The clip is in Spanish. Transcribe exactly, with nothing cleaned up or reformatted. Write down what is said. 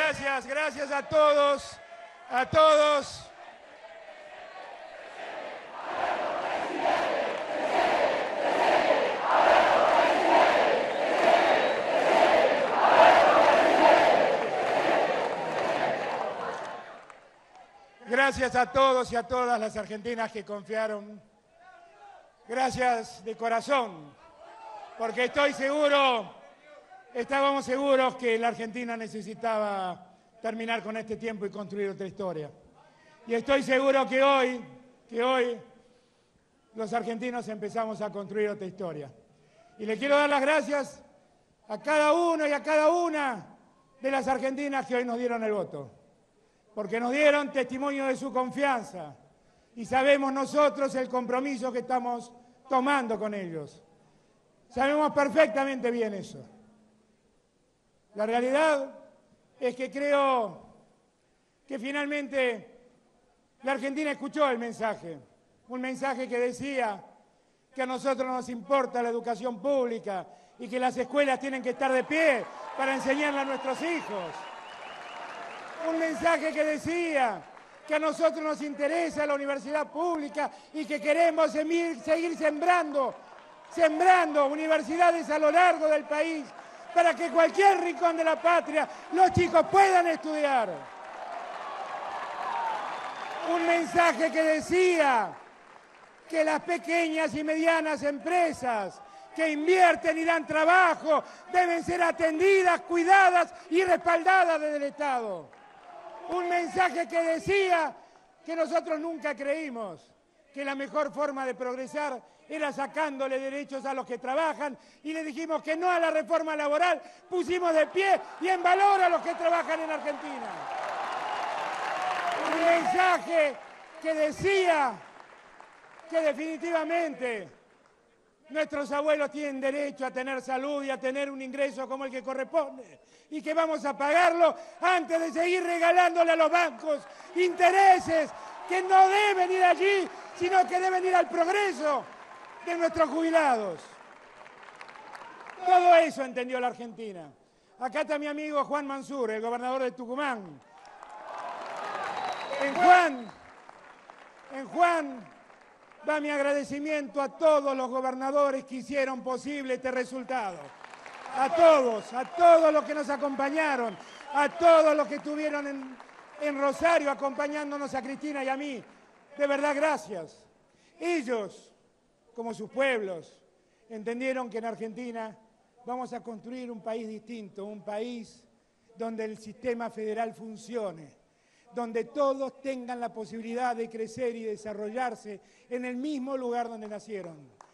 Gracias, gracias a todos, a todos. Gracias a todos y a todas las argentinas que confiaron. Gracias de corazón, porque estoy seguro, estábamos seguros que la Argentina necesitaba terminar con este tiempo y construir otra historia. Y estoy seguro que hoy, que hoy los argentinos empezamos a construir otra historia. Y le quiero dar las gracias a cada uno y a cada una de las argentinas que hoy nos dieron el voto, porque nos dieron testimonio de su confianza y sabemos nosotros el compromiso que estamos tomando con ellos. Sabemos perfectamente bien eso. La realidad es que creo que finalmente la Argentina escuchó el mensaje, un mensaje que decía que a nosotros nos importa la educación pública y que las escuelas tienen que estar de pie para enseñarle a nuestros hijos. Un mensaje que decía que a nosotros nos interesa la universidad pública y que queremos seguir sembrando, sembrando universidades a lo largo del país para que cualquier rincón de la patria los chicos puedan estudiar. Un mensaje que decía que las pequeñas y medianas empresas que invierten y dan trabajo deben ser atendidas, cuidadas y respaldadas desde el Estado. Un mensaje que decía que nosotros nunca creímos que la mejor forma de progresar era sacándole derechos a los que trabajan y le dijimos que no a la reforma laboral, pusimos de pie y en valor a los que trabajan en Argentina. Un mensaje que decía que definitivamente nuestros abuelos tienen derecho a tener salud y a tener un ingreso como el que corresponde y que vamos a pagarlo antes de seguir regalándole a los bancos intereses que no deben ir allí, sino que deben ir al progreso de nuestros jubilados. Todo eso entendió la Argentina. Acá está mi amigo Juan Mansur, el gobernador de Tucumán. En Juan, en Juan va mi agradecimiento a todos los gobernadores que hicieron posible este resultado. A todos, a todos los que nos acompañaron, a todos los que estuvieron en, en Rosario acompañándonos a Cristina y a mí. De verdad, gracias. Ellos, como sus pueblos, entendieron que en Argentina vamos a construir un país distinto, un país donde el sistema federal funcione, donde todos tengan la posibilidad de crecer y desarrollarse en el mismo lugar donde nacieron.